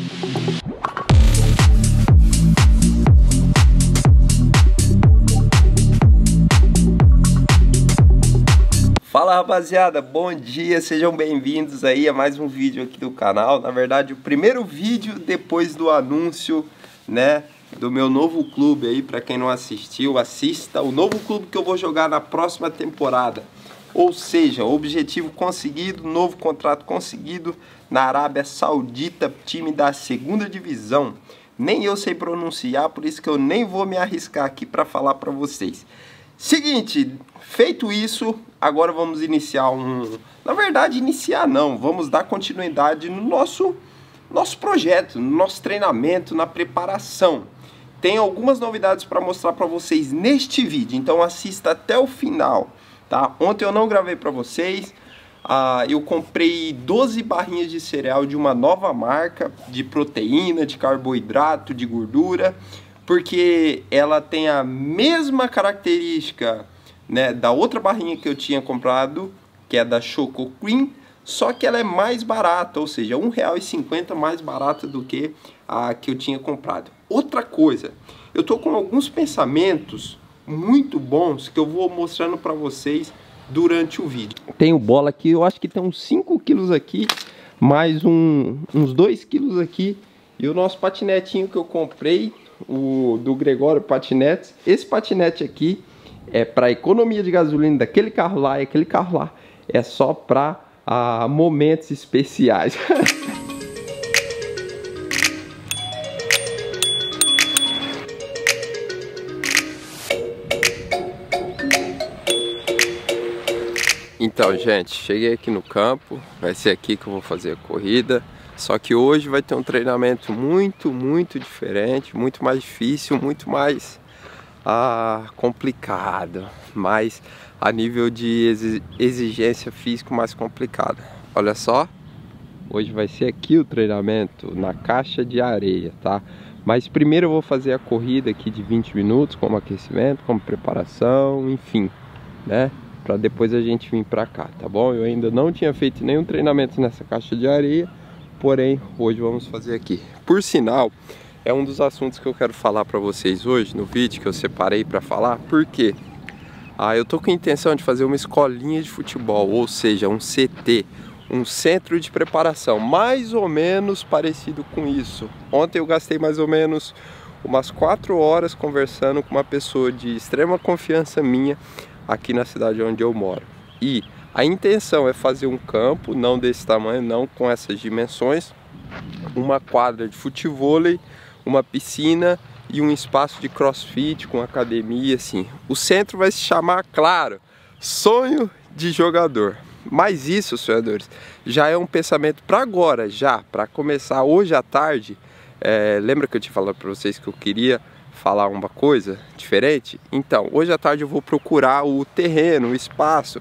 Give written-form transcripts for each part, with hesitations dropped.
Fala rapaziada, bom dia, sejam bem-vindos aí a mais um vídeo aqui do canal. Na verdade, o primeiro vídeo depois do anúncio, né, do meu novo clube aí. Para quem não assistiu, assista o novo clube que eu vou jogar na próxima temporada. Ou seja, objetivo conseguido, novo contrato conseguido na Arábia Saudita, time da segunda divisão. Nem eu sei pronunciar, por isso que eu nem vou me arriscar aqui para falar para vocês. Seguinte, feito isso, agora vamos iniciar Na verdade, iniciar não, vamos dar continuidade no nosso projeto, no nosso treinamento, na preparação. Tem algumas novidades para mostrar para vocês neste vídeo, então assista até o final, tá? Ontem eu não gravei para vocês, eu comprei 12 barrinhas de cereal de uma nova marca, de proteína, de carboidrato, de gordura, porque ela tem a mesma característica, né, da outra barrinha que eu tinha comprado, que é da Choco Cream, só que ela é mais barata, ou seja, R$ 1,50 mais barata do que a que eu tinha comprado. Outra coisa, eu tô com alguns pensamentos muito bons que eu vou mostrando para vocês durante o vídeo. Tenho bola aqui, eu acho que tem uns 5 quilos aqui, mais uns 2 quilos aqui, e o nosso patinetinho que eu comprei, o do Gregório Patinetes. Esse patinete aqui é para economia de gasolina daquele carro lá, e aquele carro lá é só para momentos especiais. Então, gente, cheguei aqui no campo, vai ser aqui que eu vou fazer a corrida. Só que hoje vai ter um treinamento muito diferente, muito mais difícil, muito mais complicado, mais a nível de exigência física mais complicada. Olha só, hoje vai ser aqui o treinamento, na caixa de areia, tá? Mas primeiro eu vou fazer a corrida aqui de 20 minutos, como aquecimento, como preparação, enfim, né? Pra depois a gente vir pra cá, tá bom? Eu ainda não tinha feito nenhum treinamento nessa caixa de areia, porém, hoje vamos fazer aqui. Por sinal, é um dos assuntos que eu quero falar para vocês hoje, no vídeo que eu separei para falar. Por quê? Eu tô com a intenção de fazer uma escolinha de futebol, ou seja, um CT, um centro de preparação, mais ou menos parecido com isso. Ontem eu gastei mais ou menos umas 4 horas conversando com uma pessoa de extrema confiança minha, aqui na cidade onde eu moro. E a intenção é fazer um campo, não desse tamanho, não com essas dimensões, uma quadra de futevôlei, uma piscina e um espaço de crossfit com academia, assim. O centro vai se chamar, claro, Sonho de Jogador. Mas isso, sonhadores, já é um pensamento para agora, já, para começar hoje à tarde. Lembra que eu te falei para vocês que eu queria falar uma coisa diferente? Então, hoje à tarde eu vou procurar o terreno, o espaço,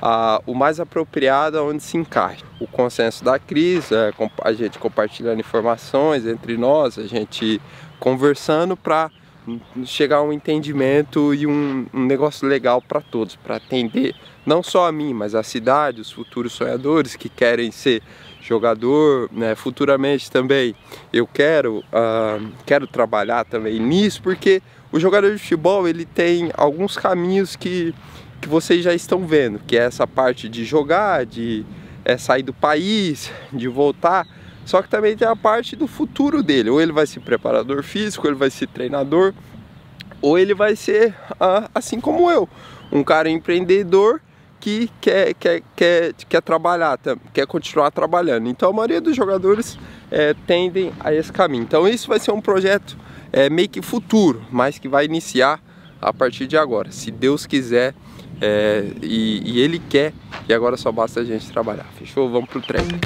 o mais apropriado onde se encaixa. O consenso da Cris, a gente compartilhando informações entre nós, a gente conversando para chegar a um entendimento e um negócio legal para todos, para atender não só a mim, mas a cidade, os futuros sonhadores que querem ser jogador, né? Futuramente também eu quero trabalhar também nisso, porque o jogador de futebol ele tem alguns caminhos que vocês já estão vendo, que é essa parte de jogar, de sair do país, de voltar. Só que também tem a parte do futuro dele, ou ele vai ser preparador físico, ou ele vai ser treinador, ou ele vai ser, assim como eu, um cara empreendedor que quer trabalhar, quer continuar trabalhando. Então a maioria dos jogadores tendem a esse caminho. Então isso vai ser um projeto meio que futuro, mas que vai iniciar a partir de agora, se Deus quiser. E Ele quer, e agora só basta a gente trabalhar. Fechou? Vamos pro treino.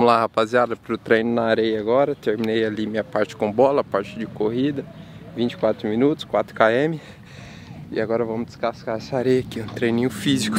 lá, rapaziada, pro treino na areia agora. Terminei ali minha parte com bola, parte de corrida. 24 minutos, 4 km. E agora vamos descascar essa areia aqui, um treininho físico.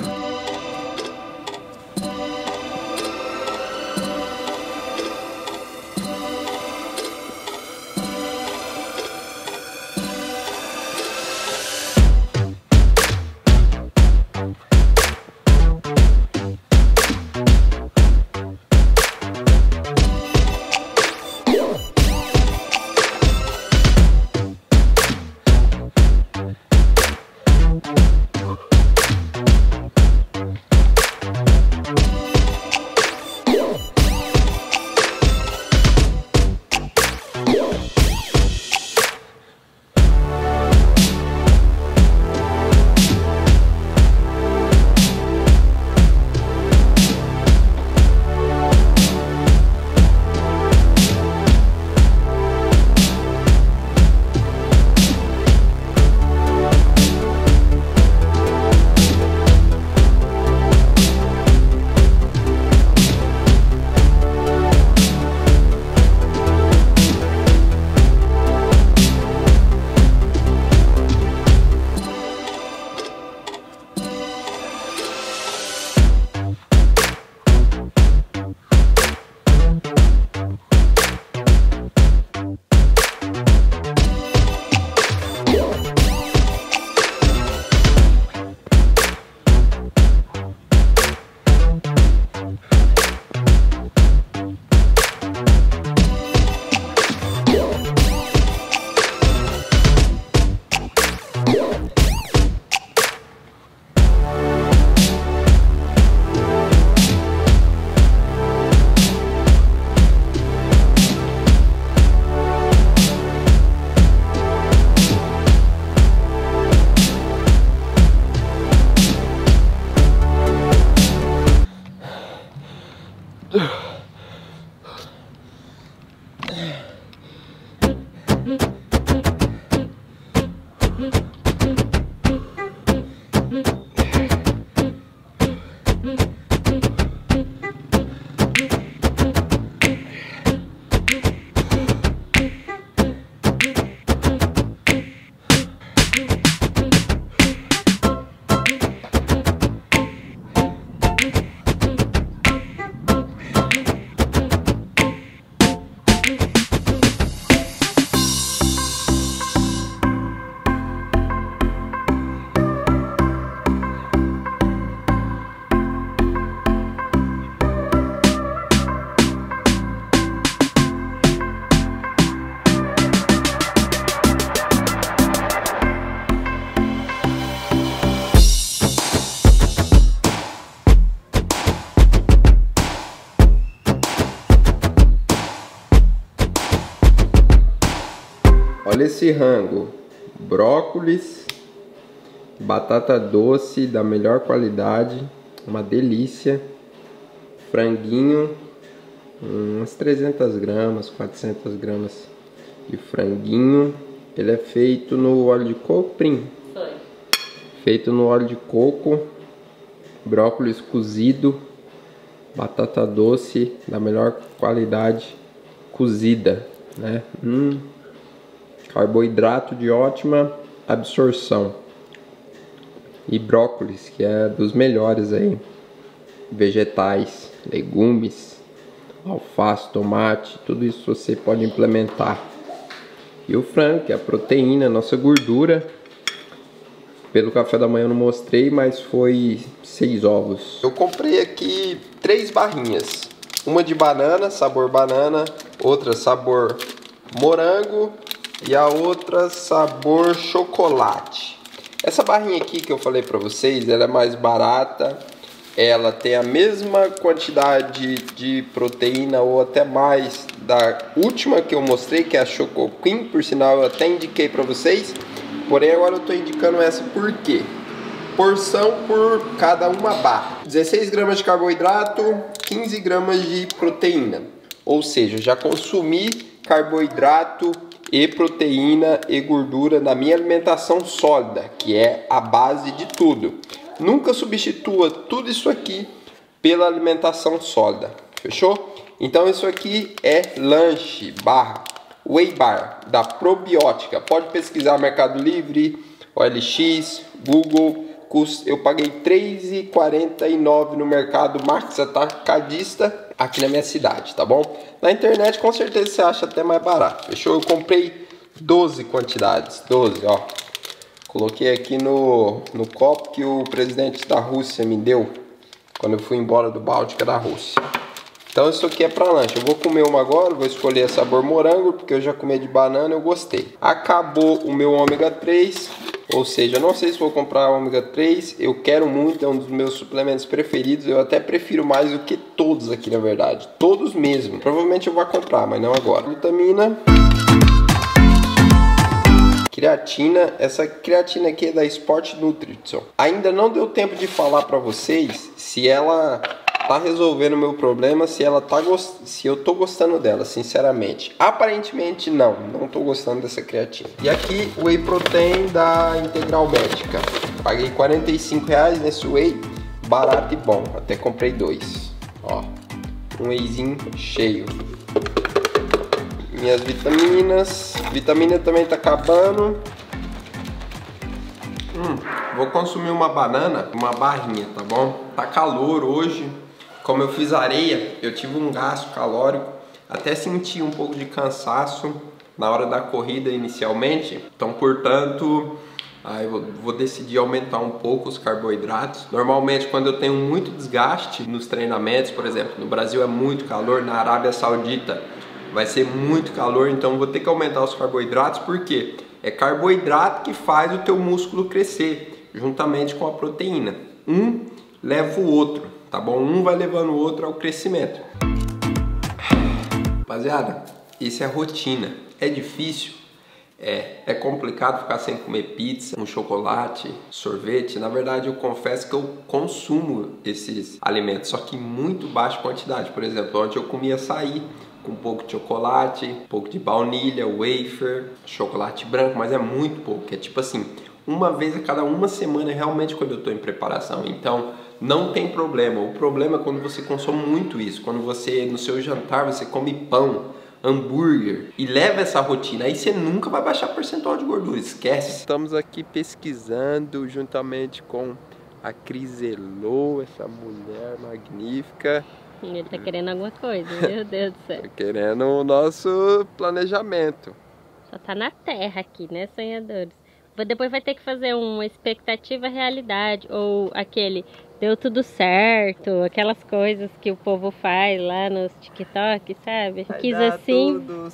Olha esse rango, brócolis, batata doce da melhor qualidade, uma delícia, franguinho, umas 300 gramas, 400 gramas de franguinho. Ele é feito no óleo de coco, Prim? Foi. Feito no óleo de coco, brócolis cozido, batata doce da melhor qualidade cozida, né? Carboidrato de ótima absorção. E brócolis, que é dos melhores aí. Vegetais, legumes, alface, tomate, tudo isso você pode implementar. E o frango, que é a proteína, nossa gordura. Pelo café da manhã eu não mostrei, mas foi 6 ovos. Eu comprei aqui 3 barrinhas. Uma de banana, sabor banana. Outra sabor morango. E a outra sabor chocolate. Essa barrinha aqui que eu falei pra vocês, ela é mais barata. Ela tem a mesma quantidade de proteína ou até mais da última que eu mostrei, que é a Choco Queen. Por sinal, eu até indiquei pra vocês. Porém, agora eu tô indicando essa por quê? Porção por cada uma barra. 16 gramas de carboidrato, 15 gramas de proteína. Ou seja, eu já consumi carboidrato e proteína e gordura na minha alimentação sólida, que é a base de tudo. Nunca substitua tudo isso aqui pela alimentação sólida. Fechou? Então isso aqui é lanche barra Whey Bar da Probiótica. Pode pesquisar Mercado Livre, OLX, Google. Eu paguei R$ 3,49 no mercado Max Atacadista aqui na minha cidade, tá bom? Na internet com certeza você acha até mais barato. Fechou? Eu comprei 12 quantidades, 12, ó. Coloquei aqui no copo que o presidente da Rússia me deu quando eu fui embora do Báltica da Rússia. Então isso aqui é para lanche. Eu vou comer uma agora, vou escolher sabor morango, porque eu já comi de banana e eu gostei. Acabou o meu ômega 3, ou seja, não sei se vou comprar ômega 3, eu quero muito, é um dos meus suplementos preferidos, eu até prefiro mais do que todos aqui na verdade, todos mesmo. Provavelmente eu vou comprar, mas não agora. Vitamina, creatina, essa creatina aqui é da Sport Nutrition. Ainda não deu tempo de falar para vocês se ela tá resolvendo o meu problema, se eu tô gostando dela, sinceramente. Aparentemente não tô gostando dessa creatina. E aqui o Whey Protein da Integral Médica. Paguei R$45 nesse Whey, barato e bom. Até comprei 2. Ó, um Wheyzinho cheio. Minhas vitaminas. Vitamina também tá acabando. Vou consumir uma banana, uma barrinha, tá bom? Tá calor hoje. Como eu fiz areia, eu tive um gasto calórico, até senti um pouco de cansaço na hora da corrida inicialmente. Então, portanto, eu vou decidir aumentar um pouco os carboidratos. Normalmente, quando eu tenho muito desgaste nos treinamentos, por exemplo, no Brasil é muito calor, na Arábia Saudita vai ser muito calor, então vou ter que aumentar os carboidratos, porque é carboidrato que faz o teu músculo crescer, juntamente com a proteína. Um leva o outro, tá bom? Um vai levando o outro ao crescimento. Rapaziada, isso é rotina. É difícil? É complicado ficar sem comer pizza, um chocolate, sorvete. Na verdade, eu confesso que eu consumo esses alimentos, só que em muito baixa quantidade. Por exemplo, ontem eu comia açaí com um pouco de chocolate, um pouco de baunilha, wafer, chocolate branco, mas é muito pouco. É tipo assim, uma vez a cada uma semana, realmente, quando eu estou em preparação. Então, não tem problema. O problema é quando você consome muito isso. Quando você, no seu jantar, você come pão, hambúrguer e leva essa rotina. Aí você nunca vai baixar percentual de gordura, esquece. Estamos aqui pesquisando juntamente com a Cris Elô, essa mulher magnífica. Ele tá querendo alguma coisa, meu Deus do céu. Tá querendo o nosso planejamento. Só tá na terra aqui, né, sonhadores? Depois vai ter que fazer uma expectativa realidade, ou aquele deu tudo certo, aquelas coisas que o povo faz lá nos TikTok, sabe? Quis assim, tudo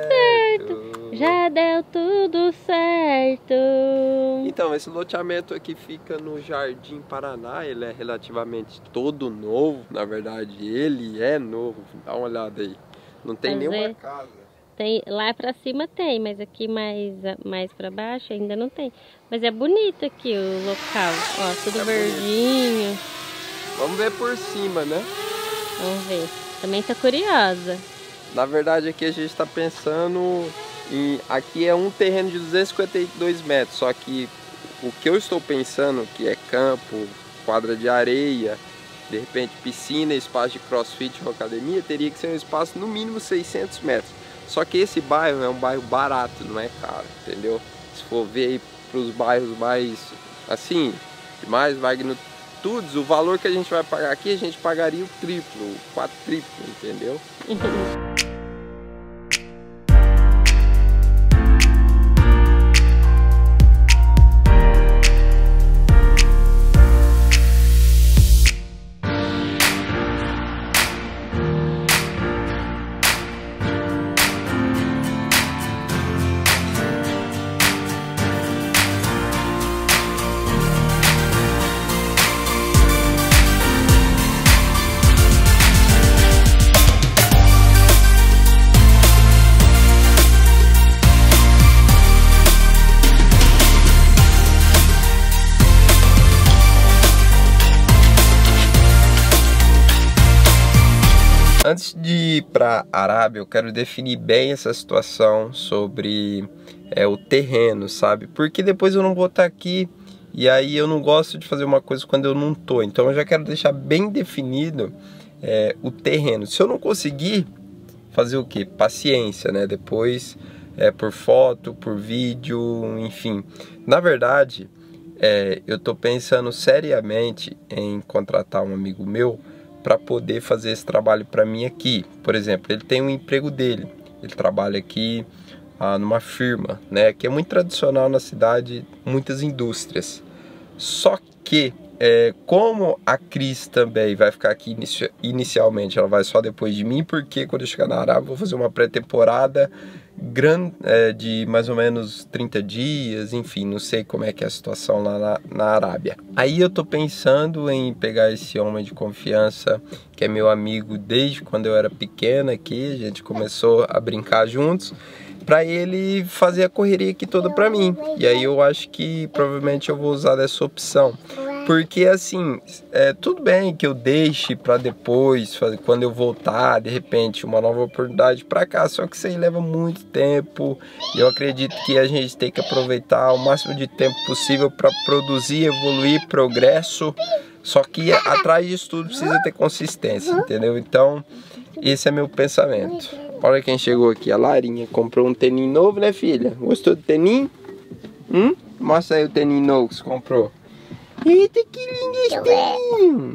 certo. Já deu tudo certo. Então, esse loteamento aqui fica no Jardim Paraná, ele é relativamente todo novo, na verdade ele é novo, dá uma olhada aí, não tem nenhuma casa. Tem, lá pra cima tem, mas aqui mais pra baixo ainda não tem. Mas é bonito aqui o local, ó, tudo verdinho. Vamos ver por cima, né? Vamos ver, também tô curiosa. Na verdade aqui a gente tá pensando em... Aqui é um terreno de 252 metros, só que o que eu estou pensando, que é campo, quadra de areia, de repente piscina, espaço de crossfit ou academia, teria que ser um espaço no mínimo 600 metros. Só que esse bairro é um bairro barato, não é caro, entendeu? Se for ver aí para os bairros mais, assim, mais magnitudes, o valor que a gente vai pagar aqui, a gente pagaria o triplo, o quadruplo, entendeu? Antes de ir para a Arábia, eu quero definir bem essa situação sobre o terreno, sabe? Porque depois eu não vou estar aqui e aí eu não gosto de fazer uma coisa quando eu não tô. Então eu já quero deixar bem definido o terreno. Se eu não conseguir, fazer o quê? Paciência, né? Depois, por foto, por vídeo, enfim. Na verdade, eu tô pensando seriamente em contratar um amigo meu para poder fazer esse trabalho para mim aqui. Por exemplo, ele tem um emprego dele, ele trabalha aqui numa firma, né, que é muito tradicional na cidade, muitas indústrias. Só que, como a Cris também vai ficar aqui inicialmente, ela vai só depois de mim, porque quando eu chegar na Arábia, eu vou fazer uma pré-temporada grande, de mais ou menos 30 dias, enfim, não sei como é que é a situação lá na Arábia. Aí eu tô pensando em pegar esse homem de confiança, que é meu amigo desde quando eu era pequena aqui, a gente começou a brincar juntos, para ele fazer a correria aqui toda para mim. E aí eu acho que provavelmente eu vou usar dessa opção. Porque assim, tudo bem que eu deixe para depois, quando eu voltar, de repente, uma nova oportunidade para cá. Só que isso aí leva muito tempo. E eu acredito que a gente tem que aproveitar o máximo de tempo possível para produzir, evoluir, progresso. Só que atrás disso tudo precisa ter consistência, entendeu? Então, esse é meu pensamento. Olha quem chegou aqui, a Larinha. Comprou um tênis novo, né, filha? Gostou do tênis? Mostra aí o tênis novo que você comprou. Eita, que lindo esse tênis!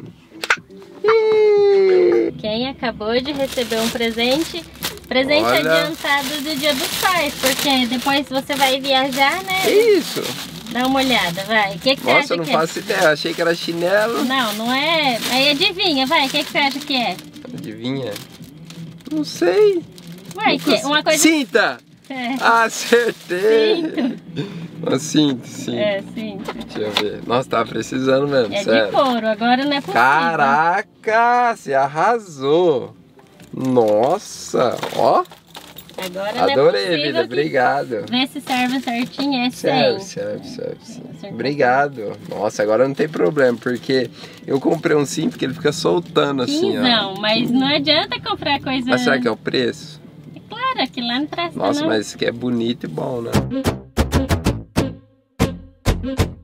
Quem acabou de receber um presente adiantado do Dia dos Pais, porque depois você vai viajar, né? Isso! Dá uma olhada, vai. O que você acha que é? Nossa, eu não faço ideia, achei que era chinelo. Não é. Aí adivinha, vai. O que você acha que é? Adivinha? Não sei. Vai, que uma coisa... Cinta! Acertei! Cinto. Uma cinta, cinto. Deixa eu ver. Nossa, tava precisando mesmo, sério. De couro, agora não é possível. Caraca, você arrasou! Nossa, ó! Agora adorei, não é vida, obrigado. Vê se serve certinho, serve. Obrigado. Nossa, agora não tem problema, porque eu comprei um cinto que ele fica soltando assim, ó. Mas não adianta comprar coisa... Mas será que é o preço? É claro, aqui lá não presta. Nossa, mas isso aqui é bonito e bom, né?